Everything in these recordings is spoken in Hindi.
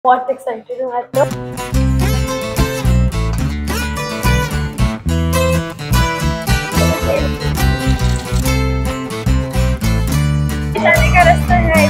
बहुत एक्साइटेड हूँ आज तो। जाने का रास्ता है।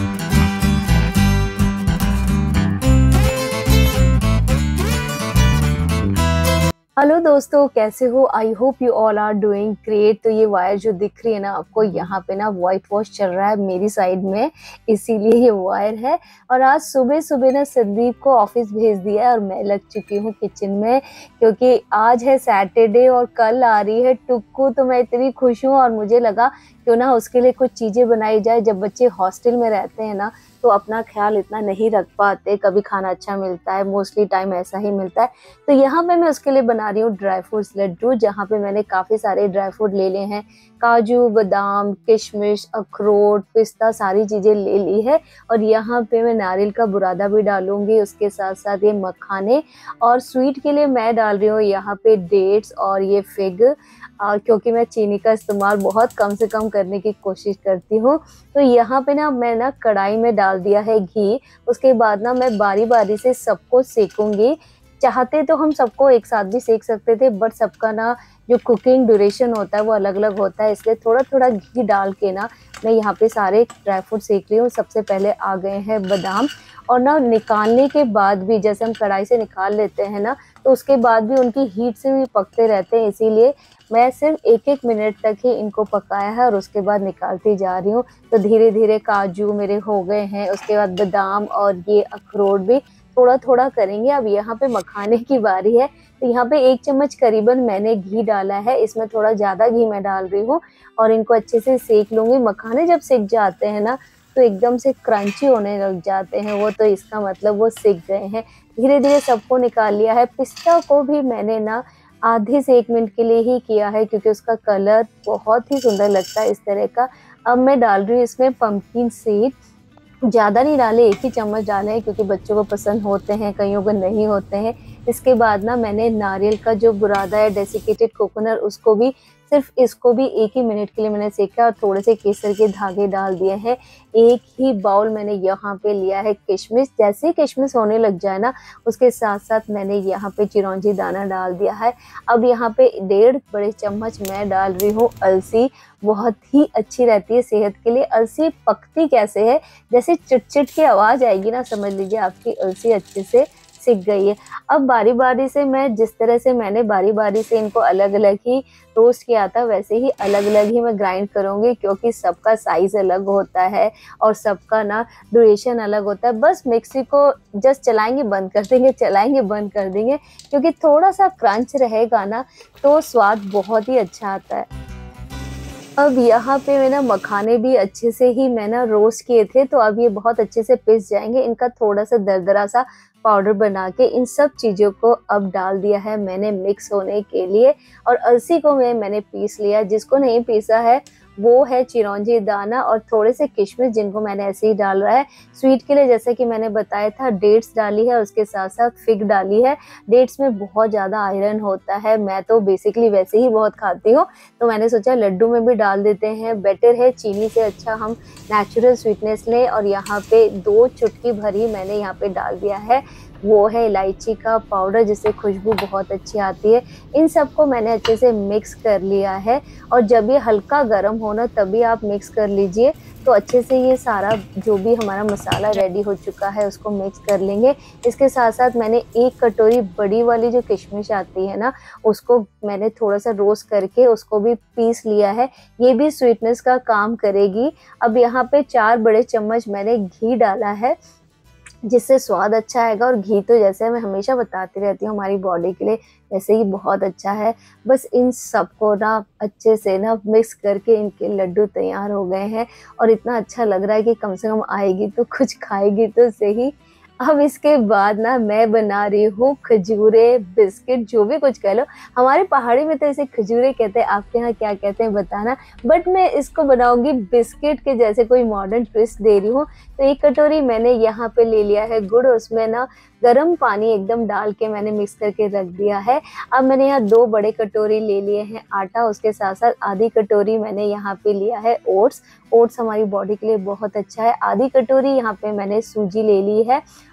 हेलो दोस्तों, कैसे हो? I hope you all are doing great. तो ये वायर जो दिख रही है ना आपको, यहाँ पे ना वाइट वॉश चल रहा है मेरी साइड में, इसीलिए ये वायर है। और आज सुबह सुबह ना संदीप को ऑफिस भेज दिया है और मैं लग चुकी हूँ किचन में, क्योंकि आज है सैटरडे और कल आ रही है टुक्कू। तो मैं इतनी खुश हूँ और मुझे लगा क्यों ना उसके लिए कुछ चीज़ें बनाई जाए। जब बच्चे हॉस्टल में रहते हैं ना तो अपना ख्याल इतना नहीं रख पाते, कभी खाना अच्छा मिलता है, मोस्टली टाइम ऐसा ही मिलता है। तो यहाँ पे मैं उसके लिए बना रही हूँ ड्राई फ्रूट्स लड्डू, जहाँ पे मैंने काफ़ी सारे ड्राई फ्रूट ले लिए हैं। काजू, बादाम, किशमिश, अखरोट, पिस्ता, सारी चीज़ें ले ली है। और यहाँ पे मैं नारियल का बुरादा भी डालूंगी, उसके साथ साथ ये मखाने। और स्वीट के लिए मैं डाल रही हूँ यहाँ पे डेट्स और ये फिग, क्योंकि मैं चीनी का इस्तेमाल बहुत कम से कम करने की कोशिश करती हूँ। तो यहाँ पे ना मैं ना कढ़ाई में डाल दिया है घी। उसके बाद ना मैं बारी बारी से सबको सेकूंगी। चाहते तो हम सबको एक साथ भी सेक सकते थे, बट सबका ना जो कुकिंग ड्यूरेशन होता है वो अलग अलग होता है, इसलिए थोड़ा थोड़ा घी डाल के ना मैं यहाँ पे सारे ड्राई फ्रूट सेक रही हूँ। सबसे पहले आ गए हैं बादाम। और ना निकालने के बाद भी, जैसे हम कढ़ाई से निकाल लेते हैं ना, तो उसके बाद भी उनकी हीट से भी पकते रहते हैं, इसीलिए मैं सिर्फ एक एक मिनट तक ही इनको पकाया है और उसके बाद निकालती जा रही हूँ। तो धीरे धीरे काजू मेरे हो गए हैं, उसके बाद बादाम और ये अखरोट भी थोड़ा थोड़ा करेंगे। अब यहाँ पे मखाने की बारी है। तो यहाँ पे 1 चम्मच करीबन मैंने घी डाला है, इसमें थोड़ा ज़्यादा घी मैं डाल रही हूँ और इनको अच्छे से सेक लूँगी। मखाने जब सिक जाते हैं ना तो एकदम से क्रंची होने लग जाते हैं वो, तो इसका मतलब वो सिक गए हैं। धीरे धीरे सबको निकाल लिया है। पिस्ता को भी मैंने ना आधे से 1 मिनट के लिए ही किया है, क्योंकि उसका कलर बहुत ही सुंदर लगता है इस तरह का। अब मैं डाल रही हूँ इसमें पंपकिन सीड। ज़्यादा नहीं डाले, 1 ही चम्मच डाले हैं, क्योंकि बच्चों को पसंद होते हैं, कईयों को नहीं होते हैं। इसके बाद ना मैंने नारियल का जो बुरादा है, डेसिकेटेड कोकोनट, उसको भी सिर्फ इसको भी 1 ही मिनट के लिए मैंने सेका और थोड़े से केसर के धागे डाल दिए हैं। 1 ही बाउल मैंने यहाँ पे लिया है किशमिश। जैसे ही किशमिश होने लग जाए ना, उसके साथ साथ मैंने यहाँ पे चिरौंजी दाना डाल दिया है। अब यहाँ पे 1.5 बड़े चम्मच मैं डाल रही हूँ अलसी। बहुत ही अच्छी रहती है सेहत के लिए। अलसी पकती कैसे है, जैसे चिट की आवाज़ आएगी ना, समझ लीजिए आपकी अलसी अच्छे से सिक गई है। अब बारी बारी से मैं, जिस तरह से मैंने बारी बारी से इनको अलग अलग ही रोस्ट किया था, वैसे ही अलग अलग ही मैं ग्राइंड करूँगी, क्योंकि सबका साइज़ अलग होता है और सबका ना ड्यूरेशन अलग होता है। बस मिक्सी को जस्ट चलाएंगे बंद कर देंगे, चलाएंगे बंद कर देंगे, क्योंकि थोड़ा सा क्रंच रहेगा ना तो स्वाद बहुत ही अच्छा आता है। अब यहाँ पे मैं ना मखाने भी अच्छे से ही मैं ना रोस्ट किए थे, तो अब ये बहुत अच्छे से पिस जाएंगे। इनका थोड़ा सा दरदरा सा पाउडर बना के इन सब चीज़ों को अब डाल दिया है मैंने मिक्स होने के लिए। और अलसी को मैंने पीस लिया। जिसको नहीं पीसा है वो है चिरौंजी दाना और थोड़े से किशमिश, जिनको मैंने ऐसे ही डाल रहा है। स्वीट के लिए जैसे कि मैंने बताया था, डेट्स डाली है, उसके साथ साथ फिग डाली है। डेट्स में बहुत ज़्यादा आयरन होता है, मैं तो बेसिकली वैसे ही बहुत खाती हूँ, तो मैंने सोचा लड्डू में भी डाल देते हैं। बेटर है, चीनी से अच्छा हम नेचुरल स्वीटनेस लें। और यहाँ पे 2 चुटकी भरी मैंने यहाँ पे डाल दिया है, वो है इलायची का पाउडर, जिससे खुशबू बहुत अच्छी आती है। इन सबको मैंने अच्छे से मिक्स कर लिया है। और जब ये हल्का गर्म होना तभी आप मिक्स कर लीजिए, तो अच्छे से ये सारा जो भी हमारा मसाला रेडी हो चुका है उसको मिक्स कर लेंगे। इसके साथ साथ मैंने 1 कटोरी बड़ी वाली जो किशमिश आती है ना, उसको मैंने थोड़ा सा रोस्ट करके उसको भी पीस लिया है, ये भी स्वीटनेस का काम करेगी। अब यहाँ पे 4 बड़े चम्मच मैंने घी डाला है, जिससे स्वाद अच्छा आएगा। और घी तो जैसे मैं हमेशा बताती रहती हूँ हमारी बॉडी के लिए, वैसे ही बहुत अच्छा है। बस इन सबको ना अच्छे से ना मिक्स करके इनके लड्डू तैयार हो गए हैं और इतना अच्छा लग रहा है कि कम से कम आएगी तो कुछ खाएगी तो सही। अब इसके बाद ना मैं बना रही हूँ खजूरे, बिस्किट, जो भी कुछ कह लो। हमारे पहाड़ी में तो इसे खजूरे कहते हैं, आपके यहाँ क्या कहते हैं बताना। बट मैं इसको बनाऊंगी बिस्किट के जैसे, कोई मॉडर्न ट्विस्ट दे रही हूँ। तो 1 कटोरी मैंने यहाँ पे ले लिया है गुड़, उसमें ना गर्म पानी एकदम डाल के मैंने मिक्स करके रख दिया है। अब मैंने यहाँ 2 बड़े कटोरी ले लिए हैं आटा, उसके साथ साथ आधी कटोरी मैंने यहाँ पे लिया है ओट्स। ओट्स हमारी बॉडी के लिए बहुत अच्छा है। आधी कटोरी यहाँ पे मैंने सूजी ले ली है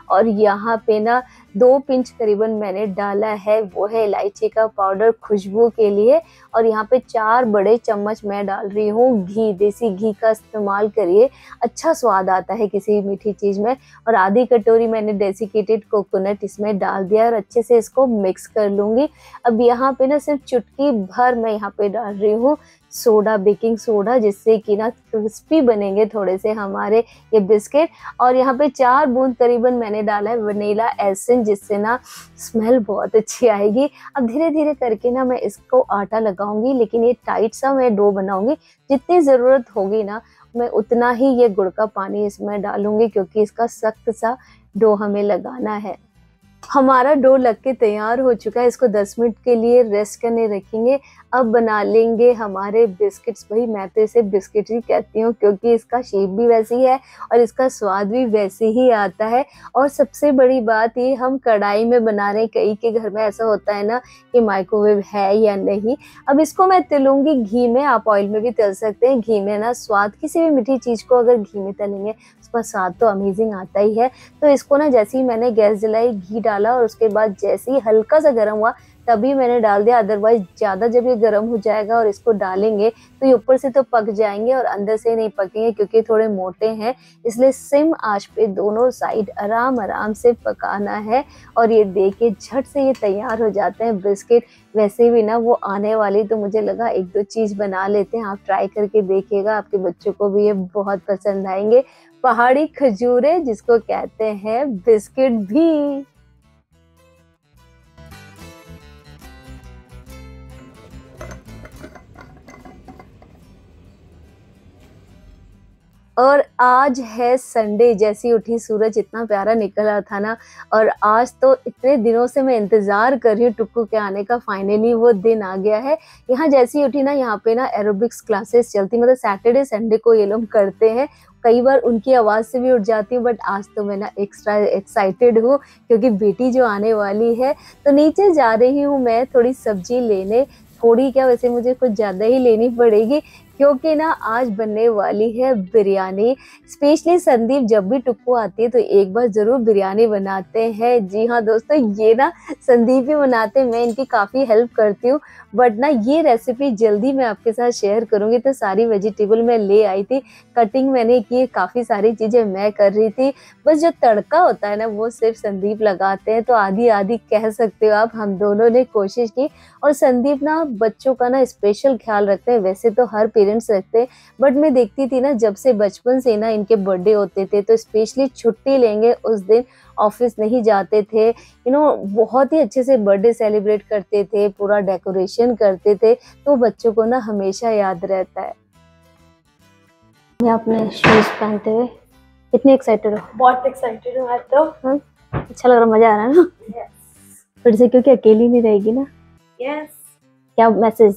और यहाँ पे ना 2 पिंच करीबन मैंने डाला है, वो है इलायची का पाउडर खुशबू के लिए। और यहाँ पे 4 बड़े चम्मच मैं डाल रही हूँ घी। देसी घी का इस्तेमाल करिए, अच्छा स्वाद आता है किसी भी मीठी चीज़ में। और आधी कटोरी मैंने डेसिकेटेड कोकोनट इसमें डाल दिया और अच्छे से इसको मिक्स कर लूँगी। अब यहाँ पे ना सिर्फ चुटकी भर मैं यहाँ पे डाल रही हूँ सोडा, बेकिंग सोडा, जिससे कि ना क्रिस्पी बनेंगे थोड़े से हमारे ये बिस्किट। और यहाँ पे 4 बूंद करीबन मैंने डाला है वनीला एसेंस, जिससे ना स्मेल बहुत अच्छी आएगी। अब धीरे धीरे करके ना मैं इसको आटा लगाऊंगी, लेकिन ये टाइट सा मैं डो बनाऊंगी। जितनी ज़रूरत होगी ना मैं उतना ही ये गुड़ का पानी इसमें डालूंगी, क्योंकि इसका सख्त सा डो हमें लगाना है। हमारा डो लग के तैयार हो चुका है, इसको 10 मिनट के लिए रेस्ट करने रखेंगे। अब बना लेंगे हमारे बिस्किट्स। भाई मैं तो इसे बिस्किट ही कहती हूँ, क्योंकि इसका शेप भी वैसी है और इसका स्वाद भी वैसे ही आता है। और सबसे बड़ी बात ये, हम कढ़ाई में बना रहे हैं। कई के घर में ऐसा होता है ना कि माइक्रोवेव है या नहीं। अब इसको मैं तलूंगी घी में, आप ऑयल में भी तल सकते हैं। घी में ना स्वाद, किसी भी मीठी चीज़ को अगर घी में तलेंगे उसका स्वाद तो अमेजिंग आता ही है। तो इसको ना जैसे ही मैंने गैस जलाई, घी डाला और उसके बाद जैसे ही हल्का सा गर्म हुआ तभी मैंने डाल दिया। अदरवाइज ज़्यादा जब ये गर्म हो जाएगा और इसको डालेंगे तो ये ऊपर से तो पक जाएंगे और अंदर से नहीं पकेंगे, क्योंकि थोड़े मोटे हैं। इसलिए सिम आंच पे दोनों साइड आराम आराम से पकाना है। और ये देखिए झट से ये तैयार हो जाते हैं बिस्किट। वैसे भी ना वो आने वाली, तो मुझे लगा 1-2 चीज़ बना लेते हैं। आप ट्राई करके देखिएगा, आपके बच्चों को भी ये बहुत पसंद आएंगे। पहाड़ी खजूरे, जिसको कहते हैं बिस्किट भी। और आज है संडे। जैसी उठी सूरज इतना प्यारा निकल रहा था ना, और आज तो इतने दिनों से मैं इंतज़ार कर रही हूँ टुक्कू के आने का। फाइनली वो दिन आ गया है। यहाँ जैसी उठी ना, यहाँ पे ना एरोबिक्स क्लासेस चलती, मतलब सैटरडे संडे को ये लोग करते हैं। कई बार उनकी आवाज़ से भी उठ जाती हूँ, बट आज तो मैं ना एक्स्ट्रा एक्साइटेड हूँ, क्योंकि बेटी जो आने वाली है। तो नीचे जा रही हूँ मैं थोड़ी सब्जी लेने। थोड़ी क्या, वैसे मुझे कुछ ज़्यादा ही लेनी पड़ेगी, क्योंकि ना आज बनने वाली है बिरयानी। स्पेशली संदीप जब भी टुक्कू आती है तो एक बार ज़रूर बिरयानी बनाते हैं। जी हाँ दोस्तों, ये ना संदीप ही बनाते हैं, मैं इनकी काफ़ी हेल्प करती हूँ। बट ना ये रेसिपी जल्दी मैं आपके साथ शेयर करूँगी। तो सारी वेजिटेबल मैं ले आई थी, कटिंग मैंने की, काफ़ी सारी चीज़ें मैं कर रही थी। बस जो तड़का होता है ना वो सिर्फ संदीप लगाते हैं, तो आधी आधी कह सकते हो आप। हम दोनों ने कोशिश की। और संदीप ना बच्चों का ना स्पेशल ख्याल रखते हैं। वैसे तो हर पेरेंट्स रखते हैं, बट मैं देखती थी ना जब से बचपन से ना इनके बर्थडे होते थे तो स्पेशली छुट्टी लेंगे उस दिन, ऑफिस नहीं जाते थे, बहुत ही अच्छे से बर्थडे सेलिब्रेट करते थे, पूरा डेकोरेशन करते थे। तो बच्चों को ना हमेशा याद रहता है। मैं अपने शूज पहनते हुए कितनी एक्साइटेड हो? बहुत एक्साइटेड हूँ आज तो। अच्छा लग रहा, मजा आ रहा है ना? फिर से, क्योंकि अकेली नहीं रहेगी ना। यस। क्या मैसेज?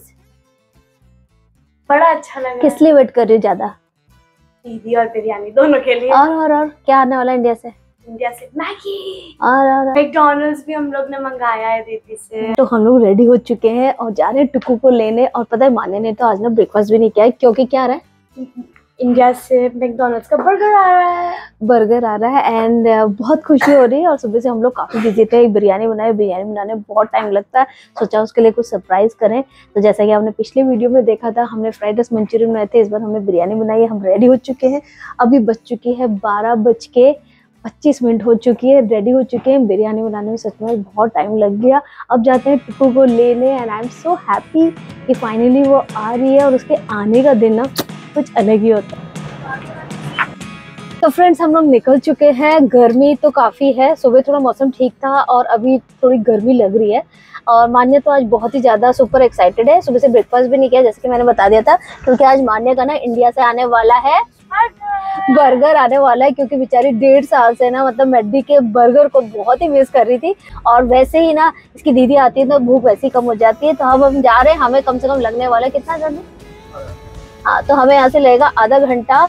बड़ा अच्छा लगा। किस लिए वेट कर रही हो ज्यादा? दीदी और बिरयानी दोनों के लिए। और क्या आने वाला इंडिया से? इंडिया से मैगी और मैकडॉनल्ड्स भी हम लोग ने मंगाया है दीदी से। तो हम लोग रेडी हो चुके हैं और जा रहे हैं टुक्कू को लेने। और पता है माने ने तो आज ना ब्रेकफास्ट भी नहीं किया है, क्योंकि क्या आ रहा है? इंडिया से मैकडॉनल्ड्स का बर्गर आ रहा है। बर्गर आ रहा है एंड बहुत खुशी हो रही है। और सुबह से हम लोग काफ़ी बिजी थे, बिरयानी बनाने में बहुत टाइम लगता है। सोचा उसके लिए कुछ सरप्राइज करें। तो जैसा कि आपने पिछले वीडियो में देखा था, हमने फ्राइड राइस मंचूरियन बनाए थे, इस बार हमने बिरयानी बनाई है। हम रेडी हो चुके हैं। अभी बज चुकी है 12:25 हो चुकी है, रेडी हो चुके हैं। बिरयानी बनाने में सच में बहुत टाइम लग गया। अब जाते हैं टुक्कू को लेने and I am so happy कि फाइनली वो आ रही है। और उसके आने का दिन ना कुछ अलग ही होता है। तो फ्रेंड्स, हम लोग निकल चुके हैं। गर्मी तो काफ़ी है, सुबह थोड़ा मौसम ठीक था और अभी थोड़ी गर्मी लग रही है। और मान्या तो आज बहुत ही ज़्यादा सुपर एक्साइटेड है। सुबह से ब्रेकफास्ट भी नहीं किया, जैसे कि मैंने बता दिया था, क्योंकि आज मान्या का ना इंडिया से आने वाला है बर्गर आने वाला है। क्योंकि बेचारी 1.5 साल से ना, मतलब मैडी के बर्गर को बहुत ही मिस कर रही थी। और वैसे ही ना इसकी दीदी आती है तो भूख वैसे ही कम हो जाती है। तो हम जा रहे हैं, हमें कम से कम लगने वाला है कितना जल्दी, हाँ, तो हमें यहाँ से लगेगा आधा घंटा।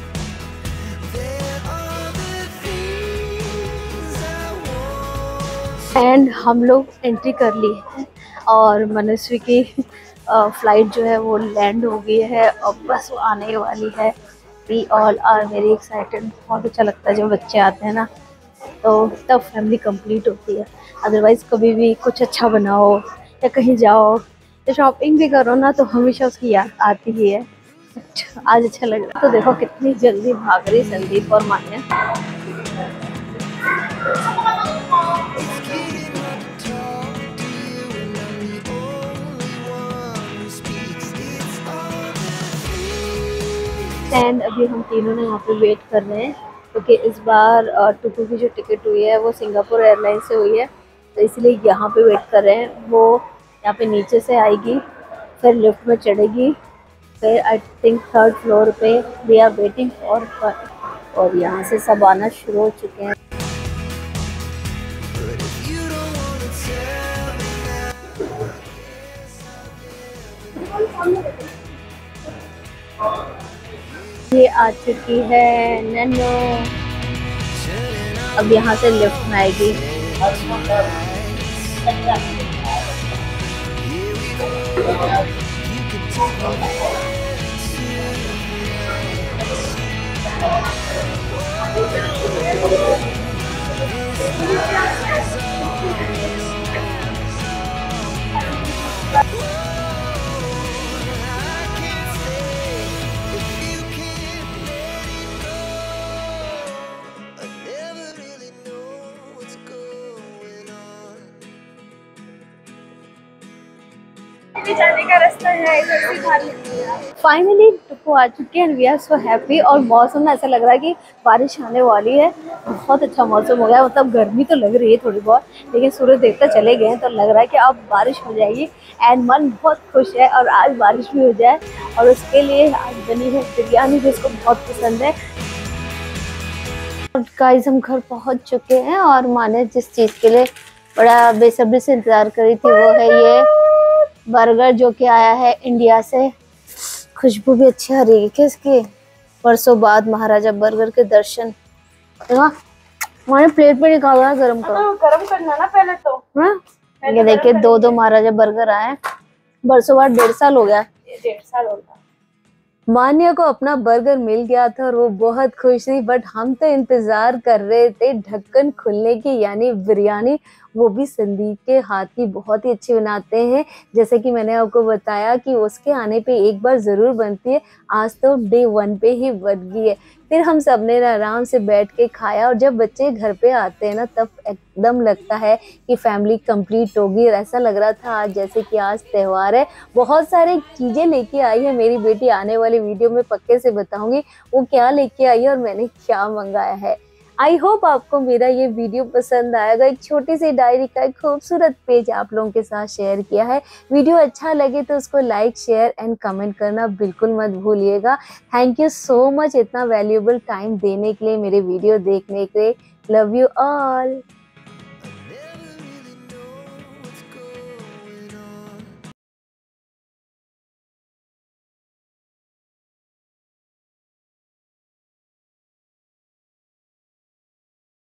एंड हम लोग एंट्री कर ली है और मनस्वी की फ्लाइट जो है वो लैंड हो गई है और बस वो आने वाली है। We all are very excited. बहुत अच्छा लगता है जब बच्चे आते हैं ना, तो तब फैमिली कंप्लीट होती है। अदरवाइज़ कभी भी कुछ अच्छा बनाओ या कहीं जाओ या शॉपिंग भी करो ना, तो हमेशा उसकी याद आती ही है। अच्छा, आज अच्छा लग रहा है। तो देखो कितनी जल्दी भाग रही संदीप और मान्या। एंड अभी हम तीनों ने यहाँ पे वेट कर रहे हैं, क्योंकि इस बार टुकू की जो टिकट हुई है वो सिंगापुर एयरलाइन से हुई है, तो इसलिए यहाँ पे वेट कर रहे हैं। वो यहाँ पे नीचे से आएगी, फिर लिफ्ट में चढ़ेगी, फिर आई थिंक 3rd फ्लोर पे we are waiting for her. और यहाँ से सब आना शुरू हो चुके हैं। ये आ चुकी है नन्नू, अब यहाँ से लिफ्ट में आएगी। जाने का रास्ता है, इधर से बाहर निकलना है। फाइनली टुकू आ चुके हैं, वी आर सो हैप्पी। और मौसम में ऐसा लग रहा है कि बारिश आने वाली है। बहुत अच्छा मौसम हो गया, मतलब गर्मी तो लग रही है थोड़ी बहुत, लेकिन सूरज देखते चले गए हैं तो लग रहा है कि अब बारिश हो जाएगी। एंड मन बहुत खुश है और आज बारिश भी हो जाए, और उसके लिए आज बनी है बिरयानी जिसको बहुत पसंद है। गाइस हम घर पहुंच चुके हैं, और माने जिस चीज़ के लिए बड़ा बेसब्री से इंतज़ार करी थी वो है ये बर्गर, जो कि आया है इंडिया से। खुशबू भी अच्छी आ रही है क्या इसकी? बरसों बाद महाराजा बर्गर के दर्शन। हमारे प्लेट पे निकाला गरम करो। तो गरम करना ना पहले तो। हाँ, ये देखिए 2 महाराजा बर्गर आए, बरसों बाद 1.5 साल हो गया। 1.5 साल हो गया। मान्या को अपना बर्गर मिल गया था और वो बहुत खुश थी, बट हम तो इंतजार कर रहे थे ढक्कन खुलने की, यानी बिरयानी, वो भी संदीप के हाथ की। बहुत ही अच्छी बनाते हैं, जैसे कि मैंने आपको बताया कि उसके आने पे एक बार ज़रूर बनती है। आज तो डे 1 पे ही बन गई है। फिर हम सब ने आराम से बैठ के खाया, और जब बच्चे घर पे आते हैं ना तब एकदम लगता है कि फैमिली कंप्लीट होगी। ऐसा लग रहा था आज जैसे कि आज त्यौहार है। बहुत सारी चीज़ें लेके आई है मेरी बेटी, आने वाली वीडियो में पक्के से बताऊंगी वो क्या लेके आई है और मैंने क्या मंगाया है। आई होप आपको मेरा ये वीडियो पसंद आएगा। एक छोटी सी डायरी का एक खूबसूरत पेज आप लोगों के साथ शेयर किया है। वीडियो अच्छा लगे तो उसको लाइक, शेयर एंड कमेंट करना बिल्कुल मत भूलिएगा। थैंक यू सो मच इतना वैल्यूएबल टाइम देने के लिए, मेरे वीडियो देखने के लिए। Love you all.